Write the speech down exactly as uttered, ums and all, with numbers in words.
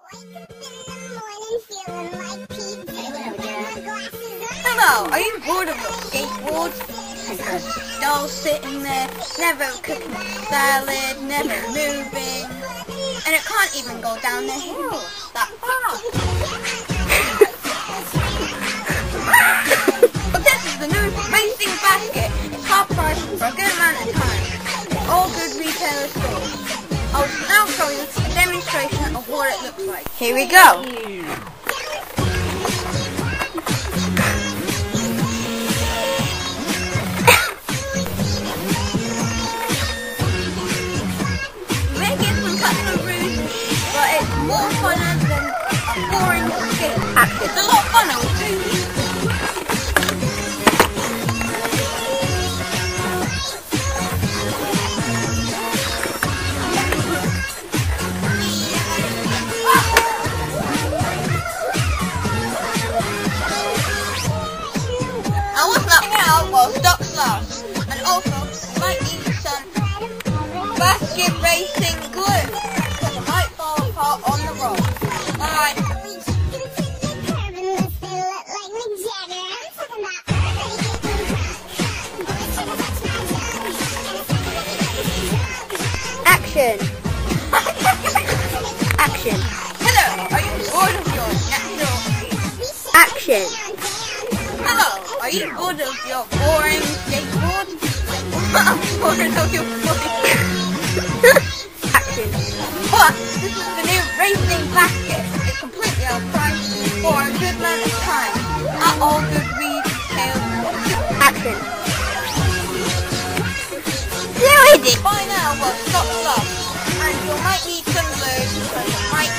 Hello, are you bored of your skateboard? Dull sitting there, never cooking salad, never moving, and it can't even go down the hill that far. But this is the new racing basket. It's half price for a good amount of time. All good retailer stores. I'll now show you a demonstration of what it looks like. Here we go. More funner than a boring skate practice. It's a lot funner with two. I was knocking out while stuck fast. And also, you might need some basket racing glue. On the road. Alright. Action. Action. Hello, are you bored of your natural... Action. Hello, are you bored of your boring skateboard? I'm bored of your boring... Action. But this is the new racing basket. It's completely out of price for a good amount of time at all good retail. Action. Do it! By now, we'll stop up, and you might need some glue because it might